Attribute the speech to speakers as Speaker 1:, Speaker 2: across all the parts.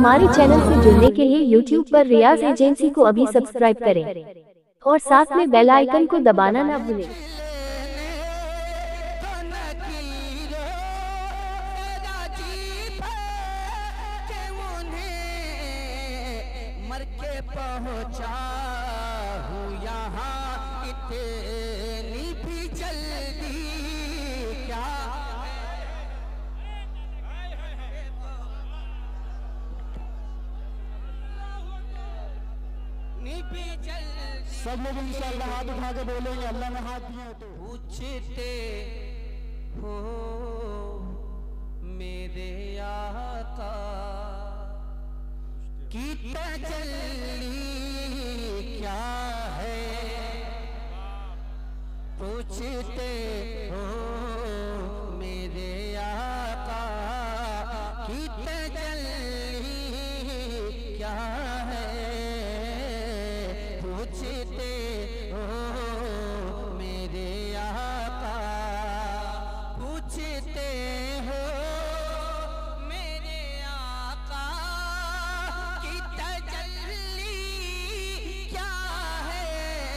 Speaker 1: हमारे चैनल से जुड़ने के लिए YouTube पर रियाज एजेंसी को अभी सब्सक्राइब करें और साथ में बेल आइकन को दबाना ना भूलें।
Speaker 2: पहुंचा हूँ यहाँ इतनी भी जल्दी क्या
Speaker 3: सब लोग इंशाअल्लाह हाथ उठा के बोलेंगे अल्लाह ने हाथ दिए तो
Speaker 2: पूछते हो मेरे आका की तजल्ली क्या है, पूछते हो मेरे आका की तजल्ली क्या है, पूछते हो मेरे आका, पूछते हो मेरे आका की तजल्ली क्या है,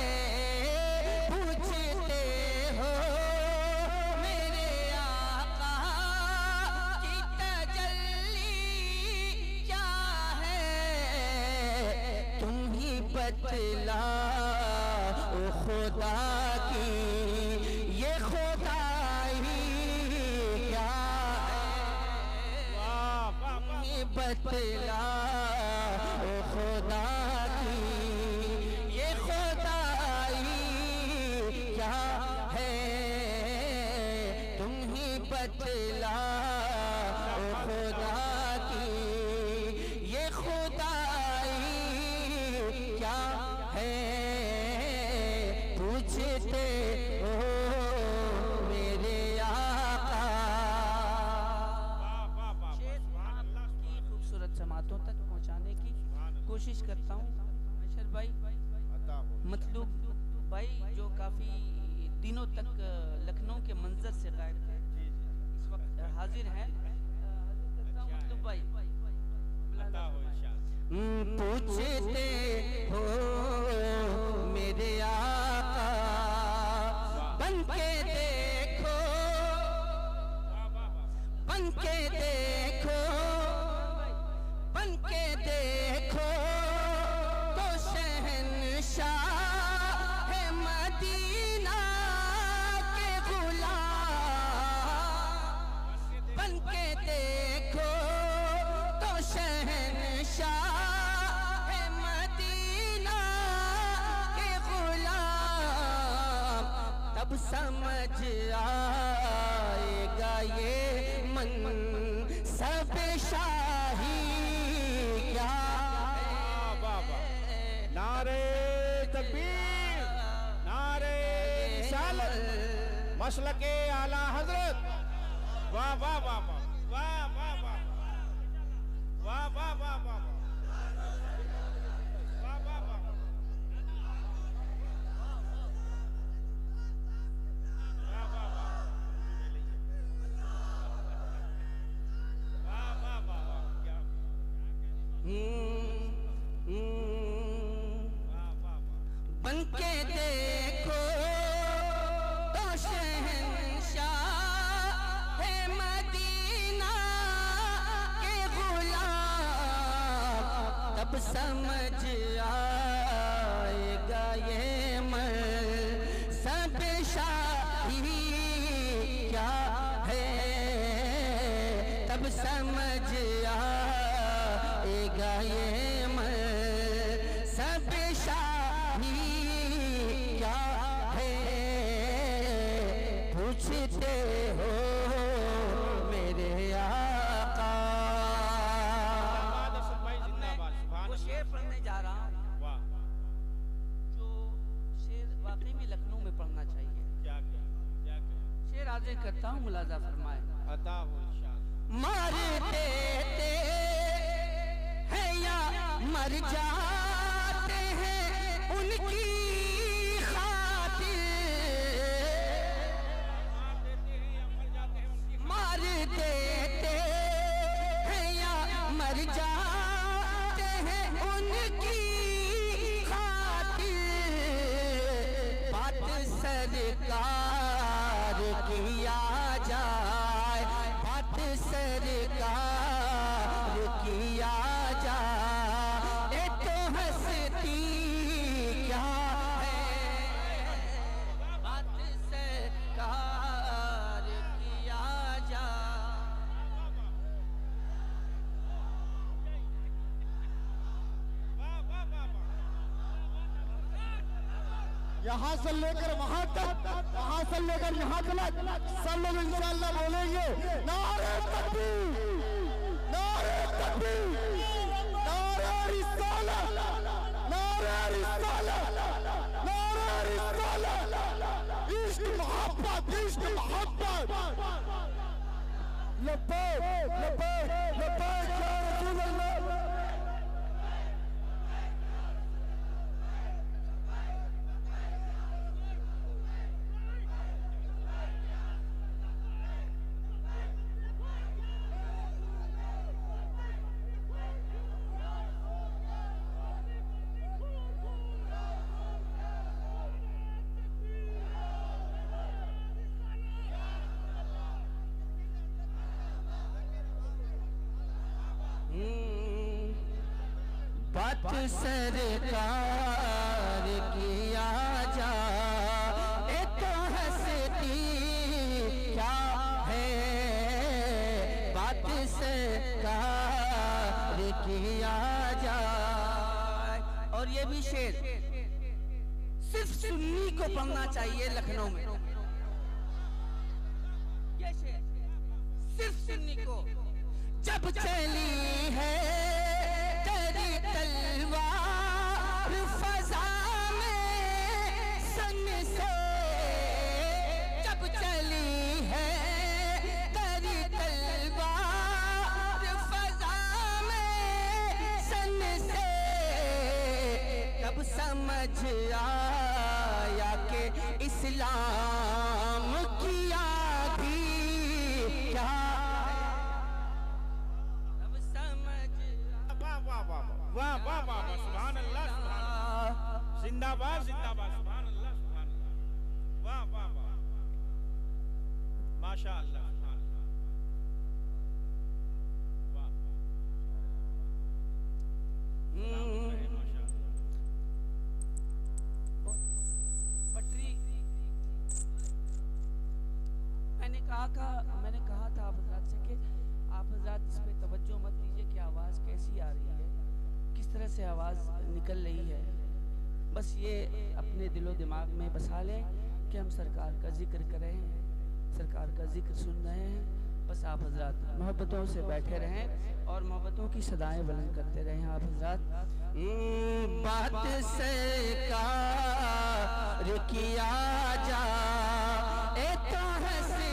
Speaker 2: पूछते हो मेरे आका की तजल्ली क्या है, तुम ही बतला ओ खुदा की ये खुदाई क्या है, तुम ही बतला ओ खुदा की ये खुदाई क्या है, तुम ही बतला ओ खुदा की ये खुदाई क्या है, पूछते हो मेरे आका। की खूबसूरत समातों तक पहुंचाने की कोशिश करता हूँ। अशर भाई मतलूब भाई जो काफी दिनों तक लखनऊ के मंजर से गायब थे, इस वक्त हाजिर हैं। मतलूब भाई पूछते हो मेरे आका बन के देखो, बन के देखो, बन के देखो तो शहंशाह है मदीना के गुलाम, बन के देखो तो शहंशाह है मदीना के गुलाम, तब समझ आएगा ये मन सब शाही क्या है।
Speaker 3: नारे तकबीर, नारे रिसालत, मसलके आला हजरत। वाह वाह वाह वाह वाह वाह वाह वाह वाह वाह वाह
Speaker 2: बन के देखो तो शहंशाह है मदीना के गुलाम, तब समझ आएगा ये मन सब शाही क्या है, तब समझ आएगा ये मन सब शाही क्या है, पूछते हो मेरे आका। वो शेर पढ़ने जा रहा हूँ जो शेर वाकई में लखनऊ में पढ़ना चाहिए। शेर आगे करता हूँ, मुलाजा फरमाए। मर देते हैं या मर जाते हैं उनकी खातिर, मार देते हैं या मर जाते हैं उनकी खातिर बात सरकार किया जाए, बात सरकार किया जाए। तो हंसती क्या है, बात सरकार किया जाए।
Speaker 4: यहाँ से लेकर वहां तक, वहां से लेकर यहाँ तक सब लोग इंशाअल्लाह बोलेंगे नारे तकबीर, नारे तकबीर, नारे रिसालत, नारे रिसालत, नारे रिसालत, इश्क मोहब्बत, इश्क मोहब्बत। लब्बैक लब्बैक लब्बैक या रसूल अल्लाह।
Speaker 2: बात सरकार किया जाए। तो हंसती क्या है, बात सरकार किया जाए। और ये भी शेर सिर्फ सुन्नी को पढ़ना चाहिए लखनऊ में, ये शेर सिर्फ सुन्नी को। जब चली है तेरी तलवार फजा में सन से, जब चली है तेरी तलवार फजा में सन से, तब समझ आया कि इस्लाम की आधी क्या।
Speaker 3: वाह वाह वाह, सुभान अल्लाह, सुभान अल्लाह, जिंदाबाद जिंदाबाद, सुभान अल्लाह, सुभान अल्लाह, वाह वाह वाह, माशा अल्लाह, सुभान अल्लाह, वाह माशा अल्लाह।
Speaker 2: पटरी मैंने कहा था आप हजरात से कि आप हजरात इस पे तवज्जो मत दीजिए कि आवाज़ कैसी आ रही है, किस तरह से आवाज़ निकल रही है। बस ये अपने दिलो दिमाग में बसा लें कि हम सरकार का जिक्र कर रहे हैं, सरकार का जिक्र सुन रहे हैं। बस आप हजरात मोहब्बतों से बैठे रहें और मोहब्बतों की सदाएं बुलंद करते रहें। आप हजरात
Speaker 5: बात सरकार किया जाए तो हंसती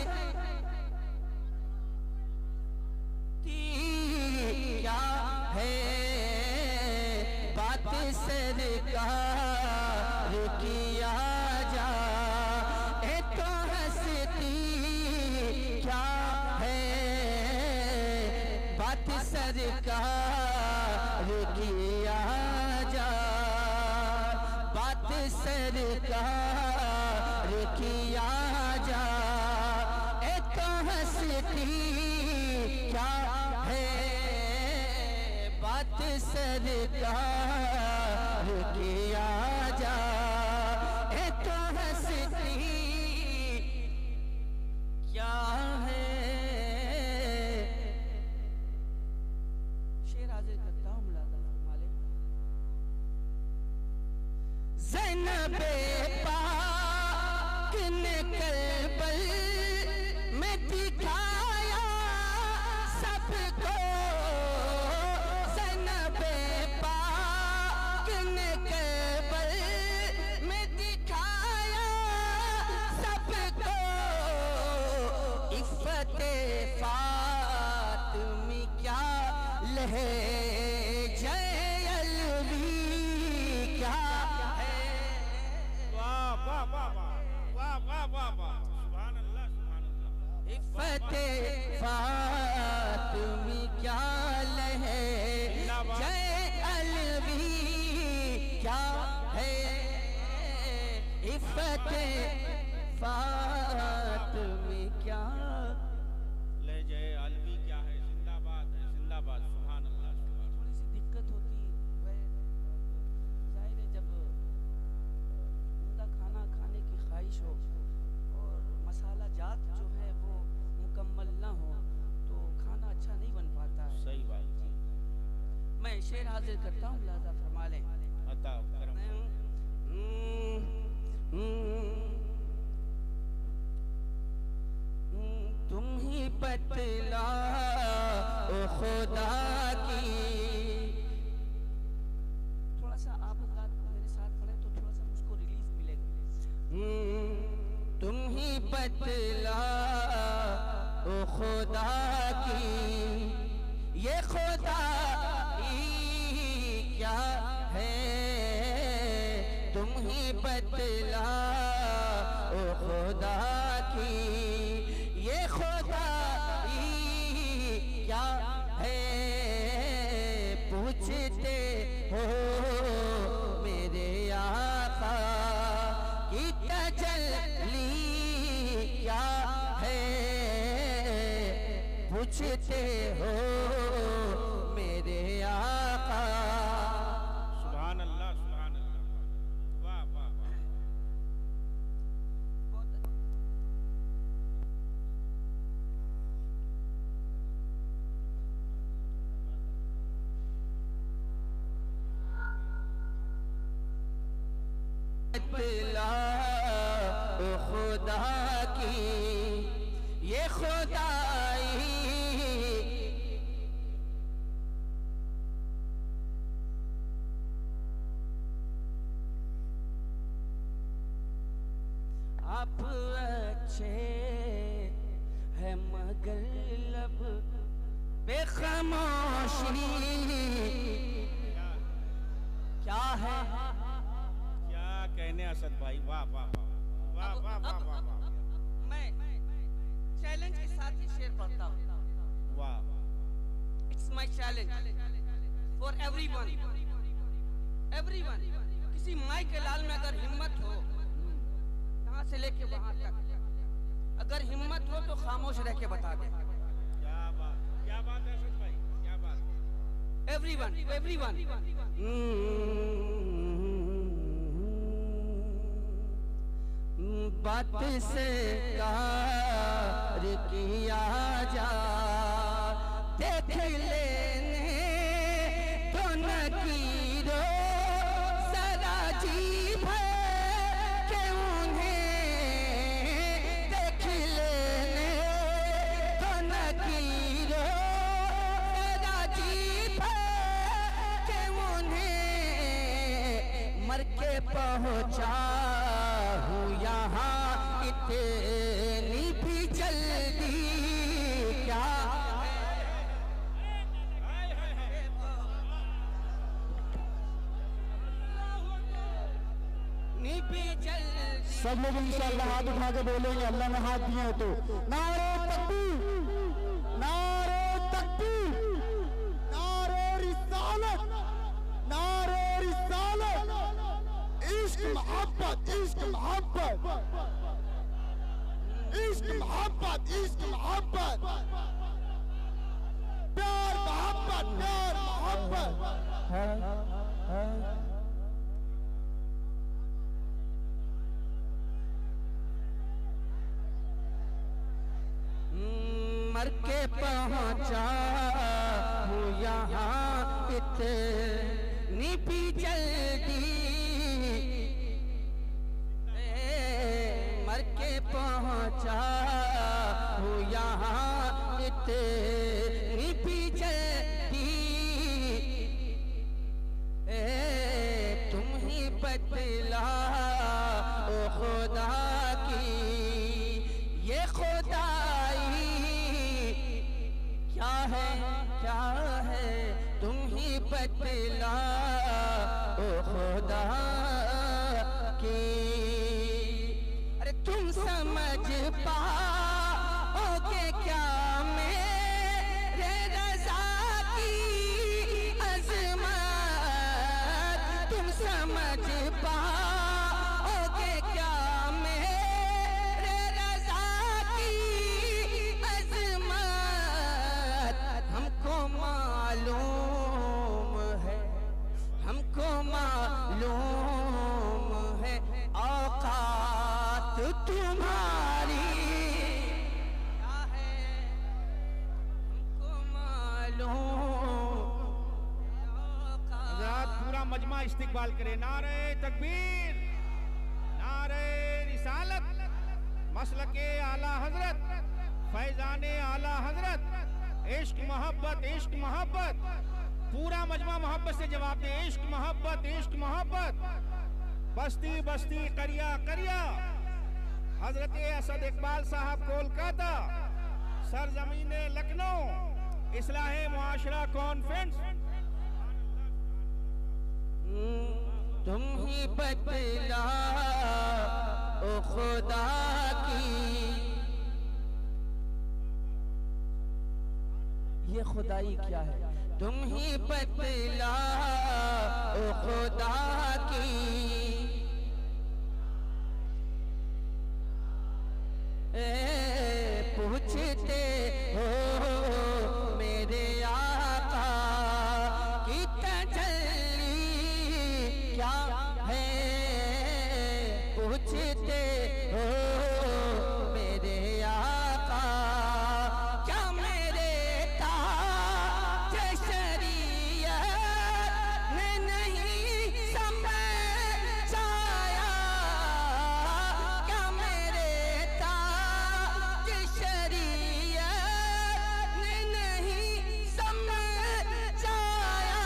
Speaker 5: क्या है, बात सरकार किया जाए तो हंसती क्या है, बात सरकार किया जाए, बात सरकार किया जाए तो हंसती क्या है, बात सरकार किया जाए तो हंसती क्या है।
Speaker 2: शेर हाजिर करता हूँ मुलादा मालिक।
Speaker 5: ज़ैनबे पाक ने करबल में दिखाया सबको, ज़ैनबे पाक ने करबल में दिखाया सबको, इफ़्फ़ते फ़ातिमी क्या लहज़े अलवी क्या है।
Speaker 3: वाह वाह वाह वाह वाह वाह वाह, सुभान अल्लाह, सुभान अल्लाह।
Speaker 5: इफ़्फ़ते फ़ातिमी क्या लहज़े फतेह फातिमी क्या
Speaker 3: लहजे अलवी क्या है, जिंदाबाद है, जिंदाबाद। सुभान अल्लाह।
Speaker 2: थोड़ी सी दिक्कत होती वह जाहिर है जब उम्दा खाना खाने की ख्वाहिश हो और मसाला जात जो है वो मुकम्मल ना हो तो खाना अच्छा नहीं बन पाता है।
Speaker 3: सही बात है।
Speaker 2: मैं शेर हाजिर करता हूँ, लिहाजा फरमा लें।
Speaker 3: अता करम।
Speaker 5: तुम ही बतला ओ खुदा की।
Speaker 2: थोड़ा सा आप हज़रात मेरे साथ पढ़े तो थोड़ा सा मुझको रिलीज मिलेगा।
Speaker 5: तुम ही बतला ओ खुदा की, ये खुदा क्या है। तुम ही बतला ओ खुदा की, ये खुदा क्या है। पूछते हो मेरे आका की तजल्ली क्या है। पूछते हो मेरे आका।
Speaker 3: सुभान अल्लाह, सुभान अल्लाह। वाह वाह वाह।
Speaker 5: बतला ओ खुदा की, ये खुदाई आप अच्छे है मगर लब बेखामोशी क्या है।
Speaker 3: क्या कहने असद भाई, वाह वाह वाह वाह वाह वाह वाह वाह।
Speaker 2: मैं चैलेंज के साथ ही शेर पढ़ता हूँ।
Speaker 3: वाह।
Speaker 2: It's my challenge for everyone. किसी माई के लाल में अगर हिम्मत हो, यहाँ से लेके वहां तक अगर हिम्मत हो तो खामोश रह के बता दे।
Speaker 3: क्या बात है असद भाई, क्या बात।
Speaker 2: एवरीवन
Speaker 5: बात से कार किया जा, देख लेने तो नकीरो सदा जीभ के उन्हें देख लेने तो नकीरो सदा जीभ के उन्हें मर के पहुंचा हूँ यहाँ इतनी भी जल्दी क्या
Speaker 4: सब लोग इंशाअल्लाह हाथ उठा के बोलेंगे, अल्लाह ने हाथ दिए तो नारे तकबीर, नारे तकबीर, नारे रिसालत, नारे रिसालत। इश्क मोहब्बत, इश्क मोहब्बत, इश्क मोहब्बत, इश्क मोहब्बत, प्यार मोहब्बत, प्यार मोहब्बत।
Speaker 5: मर के पहुंचा हूँ यहाँ इतनी भी जल्दी। मर के पहुंचा हूँ यहाँ इतनी भी जल्दी। तुम ही बतला ओ खुदा की, ये खुदाई क्या है। तुम ही बतला ओ खुदा की। अरे तुम समझ पाओगे क्या मेरे रज़ा की अज़मत। तुम समझ पाओगे क्या
Speaker 3: मजमा इस्तिकबाल करे। नारे तकबीर, नारे रिसालत, मसलके आला हजरत, फैजाने आला हजरत, इश्क मोहब्बत, इश्क मोहब्बत। पूरा मजमा मोहब्बत से जवाब दे। इश्क मोहब्बत, इश्क मोहब्बत। बस्ती बस्ती करिया करिया। हजरत असद इकबाल साहब कोलकाता, सरजमीने लखनऊ, इस्लाहे मुआशरा कॉन्फ्रेंस।
Speaker 5: तुम ही बतला ओ खुदा की, ये खुदाई क्या है? तुम ही बतला ओ खुदा की, पूछते हो मेरे आका की तजल्ली क्या है? पूछते हो मेरे आका क्या मेरे ताज शरीयत ने नहीं समझाया? क्या मेरे ताज शरीयत ने नहीं समझाया?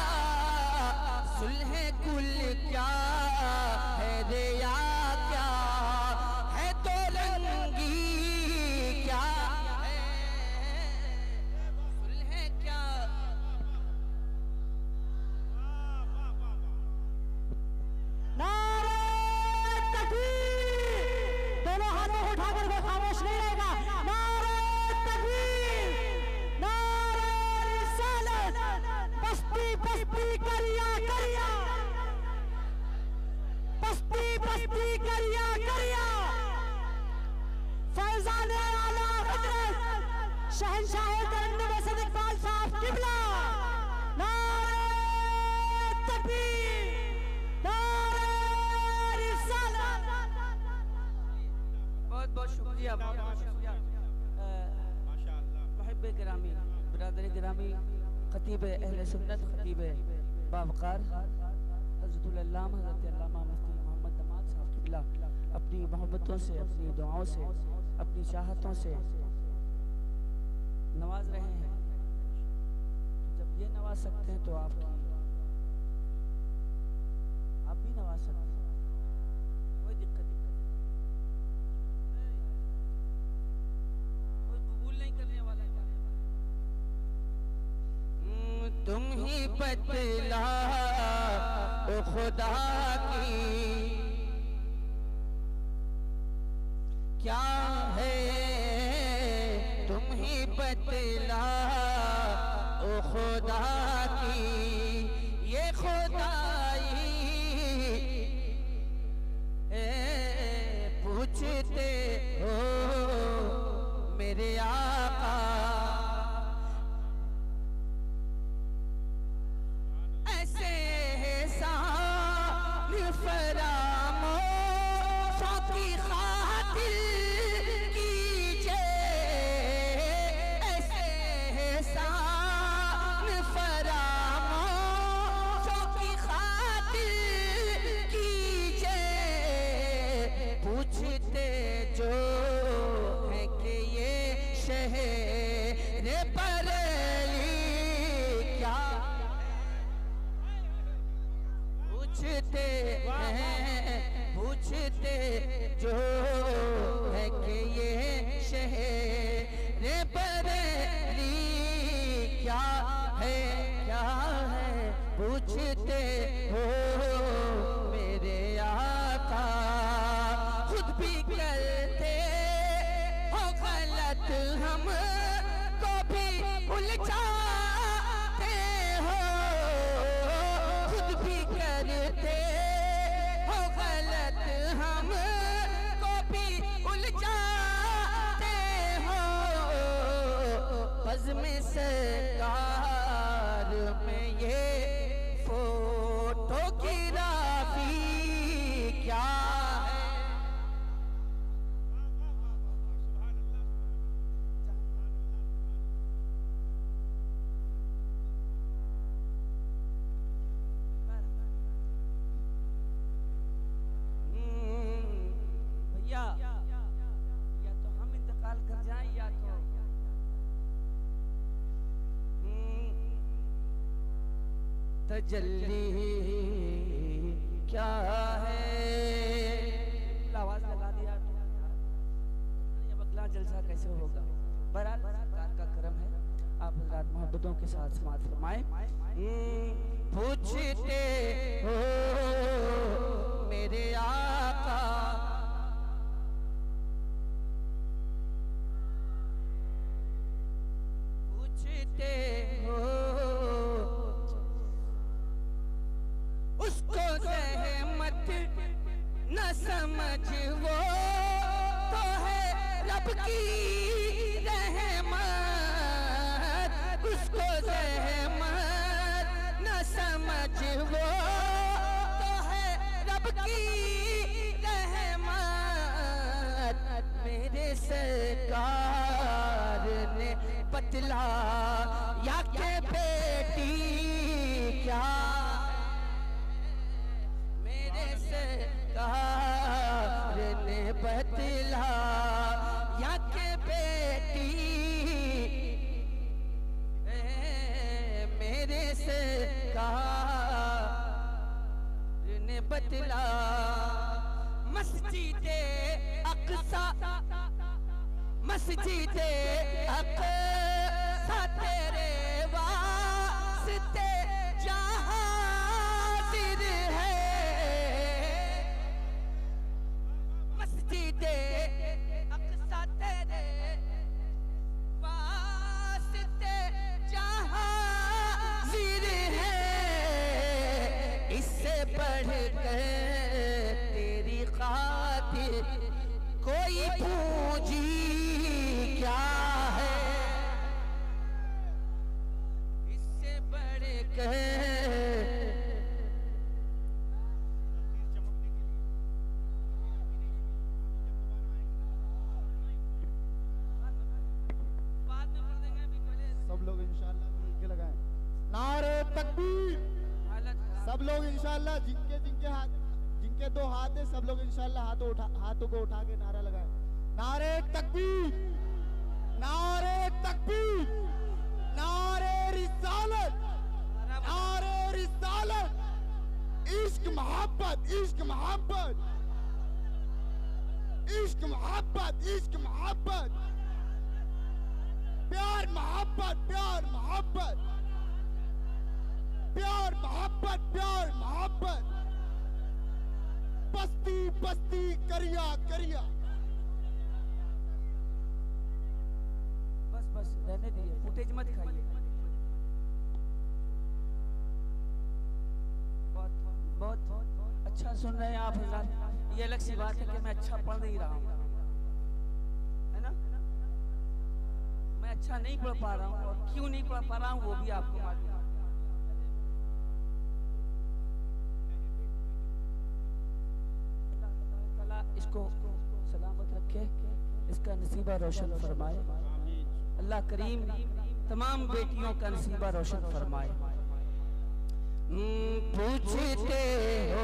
Speaker 5: सुलह कुल क्या है रिया क्या है? तो रंगी क्या है? सुलह क्या?
Speaker 4: नारे तकबीर, दोनों हाथों को उठाकर कोई खामोश नहीं रहेगा। नारे तकबीर, नारे रिसालत, बस्ती बस्ती करिया करिया, बस्ती बस्ती करिया करिया। फैजाने आला हजरत शहंशाह तरन्नुम असद इकबाल साहब किबला। नारे तकबीर, नारे रिसालत।
Speaker 2: बहुत बहुत शुक्रिया, बहुत बहुत शुक्रिया।
Speaker 3: माशाअल्लाह।
Speaker 2: मुहिब गिरामी, बिरादर गिरामी, खतीब अहले सुन्नत, खतीब बावकार हज़रतुल अल्लामा हज़रत अल्लामा मुफ्ती मोहम्मद दमाद साहब किबला अपनी मोहब्बतों से, अपनी दुआओं से, अपनी चाहतों से नवाज रहे हैं। जब ये नवाज सकते हैं तो आप भी नवाज सकते हैं। कोई दिक्कत नहीं, कोई कबूल नहीं करने वाला है।
Speaker 5: तुम ही बतला ओ खुदा की क्या है? तुम ही बतला ओ खुदा की, ये खुदाई पूछते हो मेरे आका ऐसे एहसान फरामोशों की खातिर कीजिए। ऐसे एहसान फरामोशों की खातिर कीजिए। पूछते जो है कि ये शहर बरेली क्या पूछते हैं? पूछते जो है कि ये शहर बरेली क्या है? क्या है? पूछते हो मेरे आका खुद भी करते हो गलत, हम को भी उलझाते हो। खुद भी करते हो गलत, हम को भी उलझाते हो। बज़्म सरकार में ये फोटोग्राफी क्या है? तजल्ली क्या है। आवाज लगा दिया तो अब अगला जलसा कैसे होगा। बहरहाल सरकार का करम है, आप हज़रात मोहब्बतों के साथ समाअत फरमाएं। पूछते हो मेरे आका, पूछते हो उसको रहमत न समझ, वो तो है रब की रहमत। उसको रहमत न समझ, वो तो है रब की रहमत। मेरे सरकार ने बतला या के बेटी क्या, ने बतला या के बेटी मेरे से ने बतला। मस्जिदे अक्सा, मस्जिदे अक्सा तेरे वास्ते हाजिर है। मस्जिदे अक्सा तेरे वास्ते हाजिर है। इससे बढ़कर तेरी खातिर कोई पूंजी क्या है। इससे बढ़कर
Speaker 4: सब लोग इंशाल्लाह जिनके दो हाथ है सब लोग इंशाल्लाह हाथों को उठा के नारा लगाए। नारे तकबीर, नारे तकबीर, नारे रिसालत, नारे रिसालत। इश्क मोहब्बत, इश्क मोहब्बत, इश्क मोहब्बत, इश्क मोहब्बत, प्यार मोहब्बत, प्यार मोहब्बत, प्यार मोहब्बत, प्यार मोहब्बत। बस्ती बस्ती करिया करिया।
Speaker 5: बस बस रहने दीजिए, फुटेज मत खाइए। बहुत बहुत अच्छा सुन रहे हैं आप हज़रात। ये अलग सी बात है कि मैं अच्छा पढ़ नहीं रहा हूँ, है ना। मैं अच्छा नहीं पढ़ पा रहा हूँ, और क्यों नहीं पढ़ पा रहा हूँ वो भी आपको मालूम है। इसको सलामत रखे, इसका नसीबा रोशन फरमाए। अल्लाह करीम तमाम बेटियों का नसीबा रोशन फरमाए। पूछते हो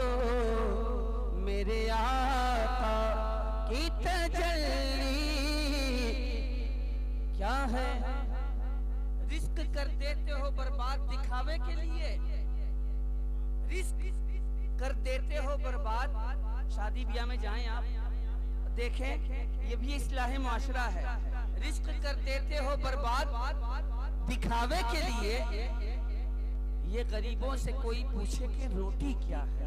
Speaker 5: मेरे आका की तजल्ली क्या है। रिस्क कर देते हो बर्बाद दिखावे के लिए, रिस्क कर देते हो बर्बाद। शादी ब्याह में जाएं आप, देखें ये भी इस्लाह मुआशरा है। रिस्क कर देते हो बर्बाद दिखावे के लिए, ये गरीबों से कोई पूछे कि रोटी क्या है।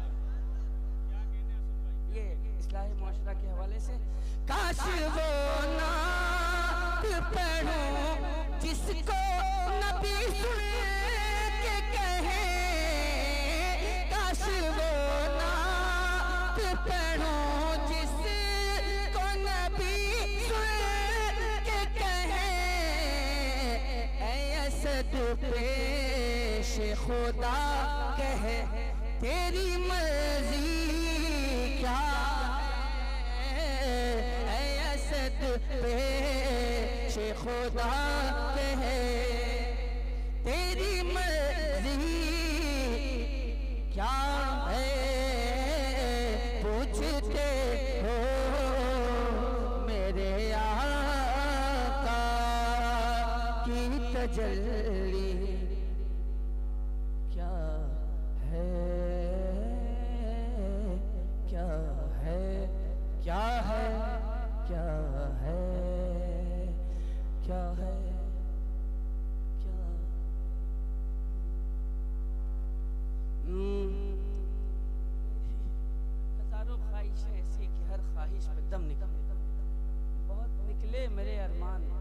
Speaker 5: ये इस्लाह मुआशरा के हवाले से। काश वो नात पढ़ूं जिसको नबी सुन के कहे। काश वो पढ़ूं जिसको नबी सुन के कहे। ऐ असद पेश खुदा कहे तेरी मर्जी क्या है। ऐ असद पेश खुदा कहे तेरी मर्जी क्या है। पूछते हो मेरे आका की तजल्ली
Speaker 2: मेरे अरमान